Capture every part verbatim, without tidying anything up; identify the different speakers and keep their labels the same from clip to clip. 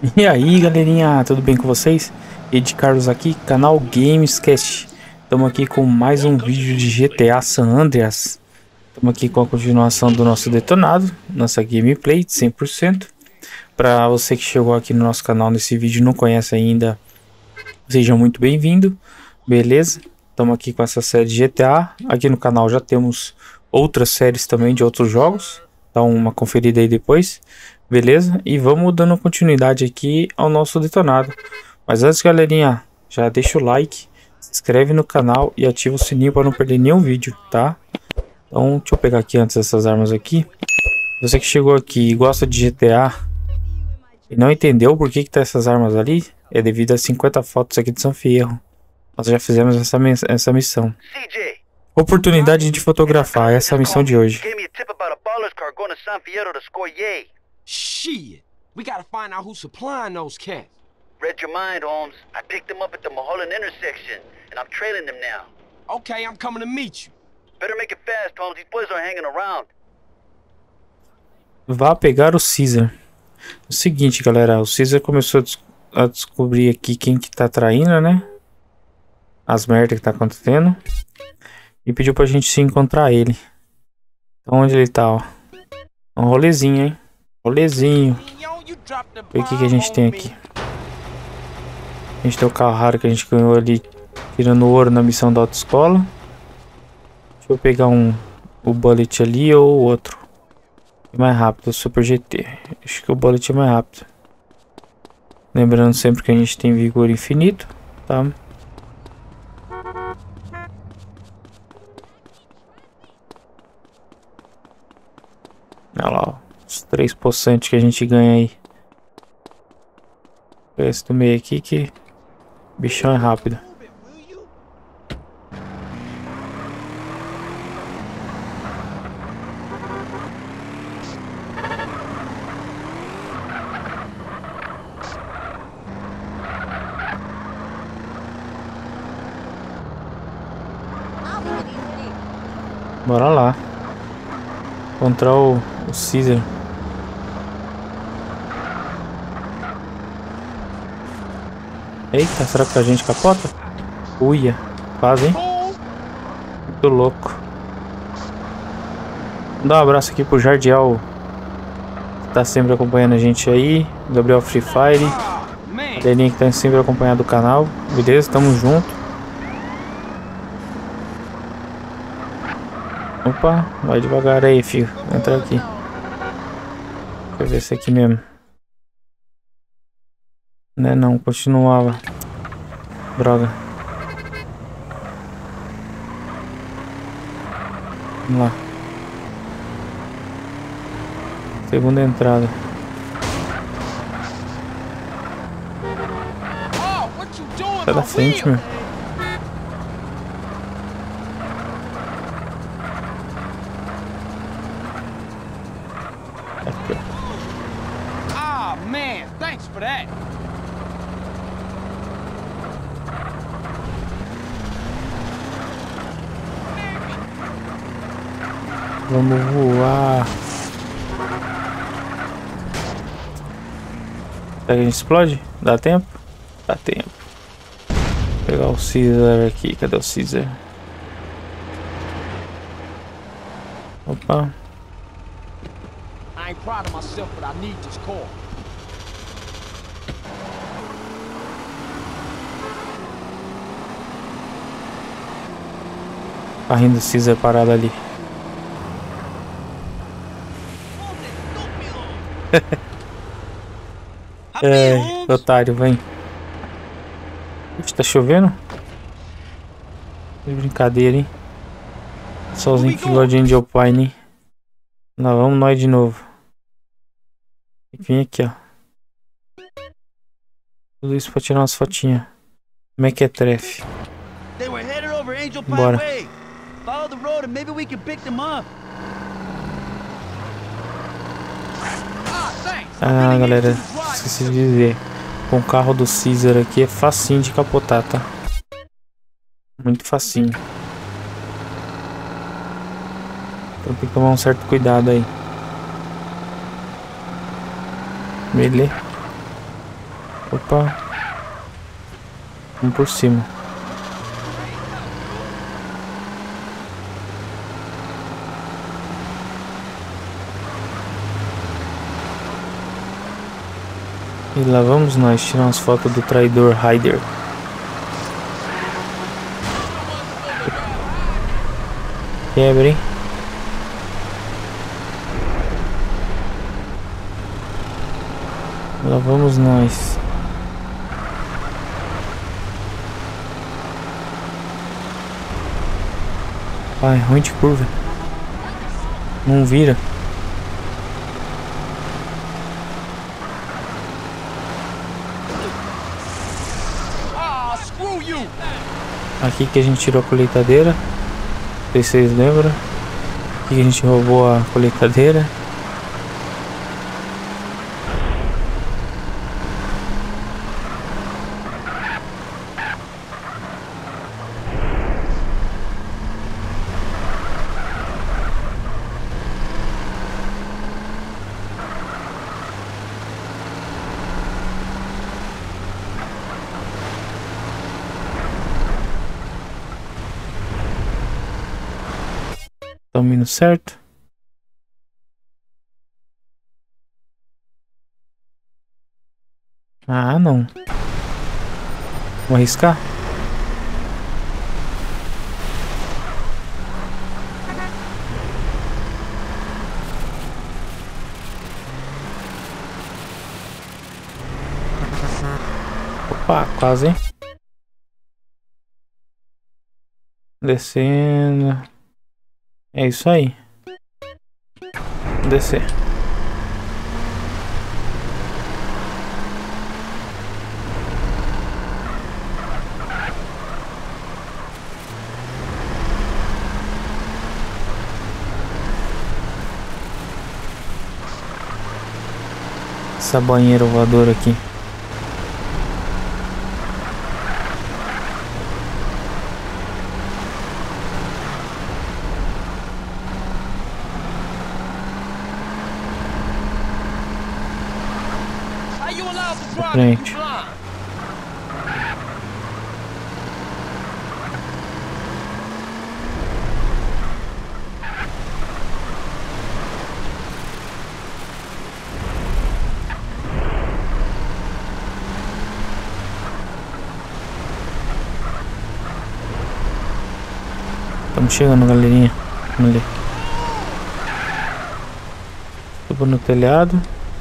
Speaker 1: E aí galerinha, tudo bem com vocês? Ed Carlos aqui, canal Gamescast. Estamos aqui com mais um vídeo de G T A San Andreas. Estamos aqui com a continuação do nosso detonado, nossa gameplay de cem por cento. Para você que chegou aqui no nosso canal nesse vídeo e não conhece ainda, seja muito bem-vindo, beleza? Estamos aqui com essa série de G T A. Aqui no canal já temos outras séries também de outros jogos. Dá uma conferida aí depois. Beleza? E vamos dando continuidade aqui ao nosso detonado. Mas antes, galerinha, já deixa o like, se inscreve no canal e ativa o sininho para não perder nenhum vídeo, tá? Então, deixa eu pegar aqui antes essas armas aqui. Você que chegou aqui e gosta de G T A e não entendeu por que que tá essas armas ali, é devido a cinquenta fotos aqui de São Fierro. Nós já fizemos essa, essa missão. Oportunidade de fotografar, essa é a missão de hoje.
Speaker 2: Shit, we gotta find out who's supplying those cats.
Speaker 3: Read your mind, Holmes. I picked them up at the Mulholland intersection, and I'm trailing them now.
Speaker 2: Okay, I'm coming to meet you.
Speaker 3: Better make it fast, Holmes. These boys are hanging around.
Speaker 1: Vá pegar o Caesar. O seguinte, galera, o Caesar começou a, des a descobrir aqui quem que tá traindo, né? As merdas que tá acontecendo. E pediu pra gente se encontrar ele. Então, onde ele tá, ó? Um rolezinho, hein? Rolezinho. Ver o que que a gente tem aqui. A gente tem o carro raro que a gente ganhou ali, tirando ouro na missão da autoescola. Deixa eu pegar um, o Bullet ali ou o outro. É mais rápido, o Super G T. Acho que o Bullet é mais rápido. Lembrando sempre que a gente tem vigor infinito, tá? Olha lá, ó. Os três possantes que a gente ganha aí. Esse do meio aqui que o bichão é rápido. Bora lá encontrar o, o Caesar. Eita, será que a gente capota? Uia, quase, hein? Muito louco. Vou dar um abraço aqui pro Jardial, que tá sempre acompanhando a gente aí. Gabriel Free Fire, a Delinha que tá sempre acompanhando o canal. Beleza, tamo junto. Opa, vai devagar aí, filho. Entra aqui. Deixa eu ver se é aqui mesmo. Né, não, continuava. Droga. Vamos lá. Segunda entrada. Sai da frente, meu. Aqui, ó.
Speaker 2: Ah, man, thanks for that.
Speaker 1: Vamos voar. Será que a gente explode? Dá tempo? Dá tempo. Vou pegar o Caesar aqui. Cadê o Caesar? Opa.
Speaker 2: I ain't proud of myself, but I need this car.
Speaker 1: Carrinho do Caesar parado ali. É, otário, vem. Ixi, tá chovendo? Que brincadeira, hein? Solzinho que gosta de Angel Pine, hein? Lá vamos nós de novo. Vem aqui, ó. Tudo isso pra tirar umas fotinhas. Mequetrefe. Bora. Ah, galera, esqueci de dizer. Com o carro do Caesar aqui é facinho de capotar, tá? Muito facinho. Então tem que tomar um certo cuidado aí. Beleza. Opa. Vamos por cima. E lá vamos nós tirar umas fotos do traidor Ryder. Quebra, hein? Lá vamos nós. Ai, ruim de curva. Não vira. Aqui que a gente tirou a colheitadeira. Não sei se vocês lembram. Aqui que a gente roubou a colheitadeira. Estamos indo certo? Ah, não. Vou arriscar? Opa, quase, hein? Descendo. É isso aí. Vou descer. Essa banheira voadora aqui. Frente. Estamos chegando, galerinha. Vamos ali. Subo no telhado.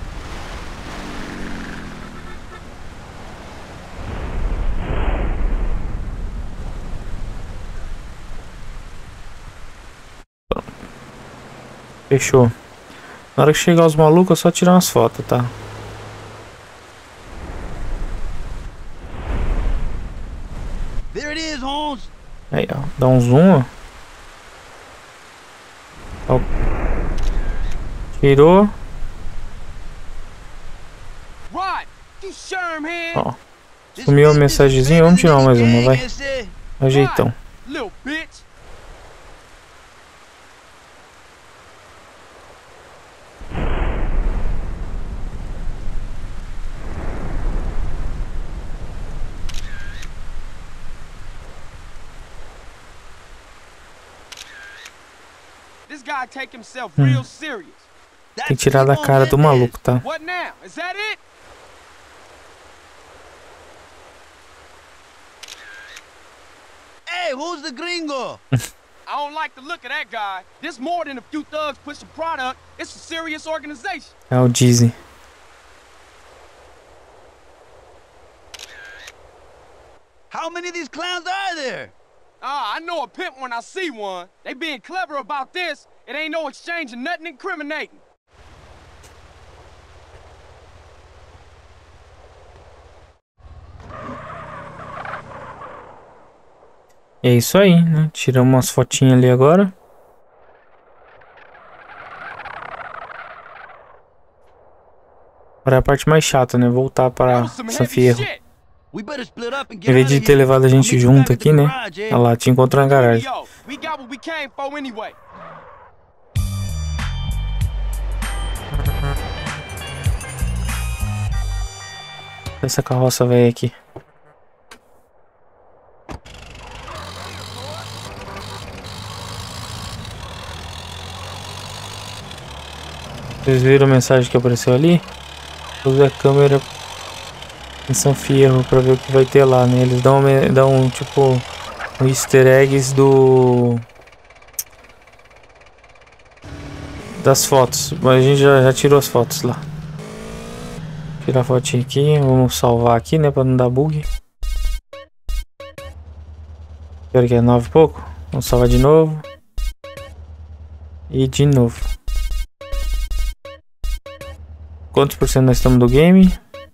Speaker 1: Fechou. Na hora que chegar os malucos é só tirar umas fotos, tá? Aí, ó. Dá um zoom, ó. Ó. Tirou. Ó. Sumiu a mensagenzinha. Vamos tirar mais uma, vai. Ajeitão. Hum. Tem que tirar da cara do maluco, tá?
Speaker 4: Hey, who's the gringo?
Speaker 2: I don't like the look of that guy. This more than a few thugs pushing product. It's a serious organization.
Speaker 1: É o Dizzy.
Speaker 4: How many of these clowns are there?
Speaker 2: Ah, I know a pimp when I see one. They being clever about this. It ain't no exchange of nothing incriminating.
Speaker 1: É isso aí, né? Tiramos umas fotinhas ali agora. Agora é a parte mais chata, né? Voltar para San Fierro. Em vez de ter levado a gente junto aqui, né? Olha lá, te encontrou na garagem. Essa carroça velha aqui. Vocês viram a mensagem que apareceu ali? Use a câmera em São Fierro pra ver o que vai ter lá, né? Eles dão, dão tipo um easter eggs do das fotos, mas a gente já, já tirou as fotos lá. Tirar a fotinha aqui, vamos salvar aqui, né, pra não dar bug. Quero que é nove e pouco. Vamos salvar de novo. E de novo. Quantos por cento nós estamos do game?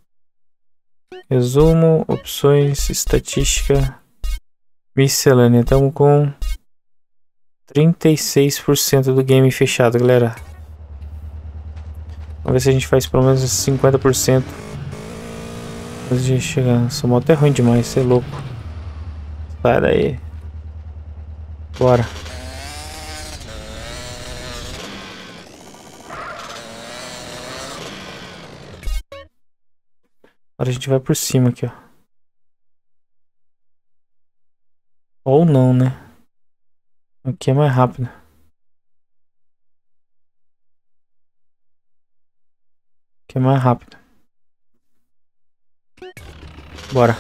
Speaker 1: Resumo, opções, estatística, miscelânea. Estamos com trinta e seis por cento do game fechado, galera. Vamos ver se a gente faz pelo menos cinquenta por cento antes de chegar. Essa moto é ruim demais, você é louco. Sai daí. Bora. Agora a gente vai por cima aqui, ó. Ou não, né? Aqui é mais rápido. Aqui é mais rápido. Bora.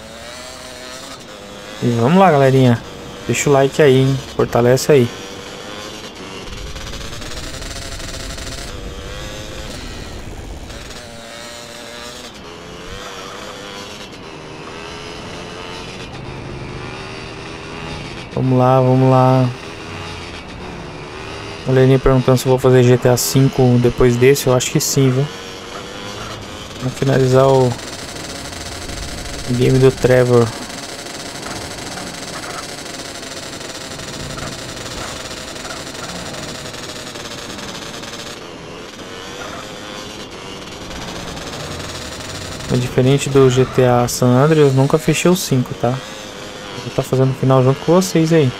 Speaker 1: E vamos lá, galerinha. Deixa o like aí, hein? Fortalece aí. Vamos lá, vamos lá. A Leninha perguntando se eu vou fazer G T A cinco depois desse. Eu acho que sim, viu? Vamos finalizar o game do Trevor. É diferente do G T A San Andreas, eu nunca fechei o cinco, tá? Vou estar fazendo o final junto com vocês aí.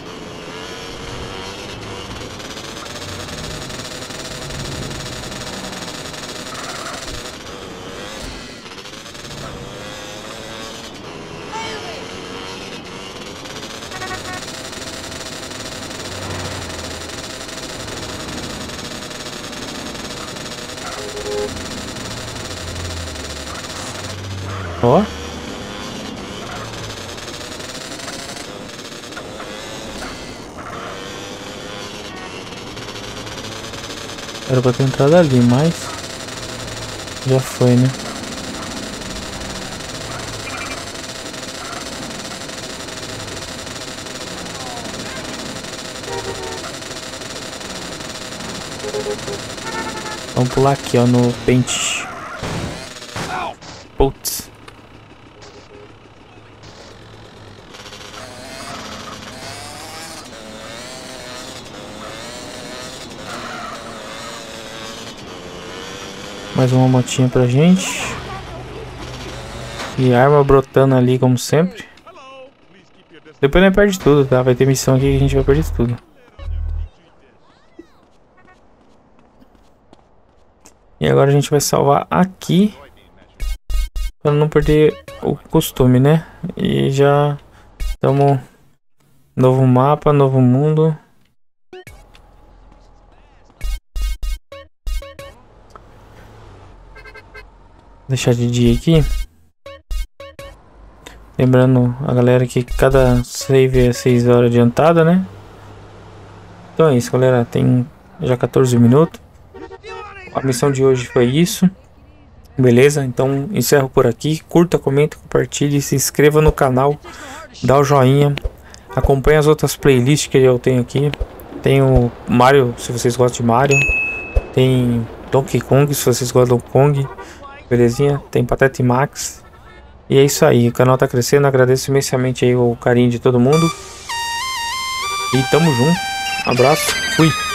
Speaker 1: Ó. Era pra ter entrado ali, mas já foi, né? Vamos pular aqui, ó, no pente. Putz. Mais uma motinha pra gente. E arma brotando ali como sempre. Depois não perde tudo, tá? Vai ter missão aqui que a gente vai perder tudo. E agora a gente vai salvar aqui. Pra não perder o costume, né? E já estamos... Novo mapa, novo mundo. Deixar de dia aqui. Lembrando a galera que cada save é seis horas adiantada, né? Então é isso, galera. Tem já quatorze minutos. A missão de hoje foi isso. Beleza? Então encerro por aqui. Curta, comenta, compartilhe, se inscreva no canal, dá o joinha, acompanhe as outras playlists que eu tenho aqui. Tem o Mario, se vocês gostam de Mario. Tem Donkey Kong, se vocês gostam de Donkey Kong. Belezinha? Tem Patete Max. E é isso aí, o canal tá crescendo. Agradeço imensamente aí o carinho de todo mundo. E tamo junto. Abraço, fui.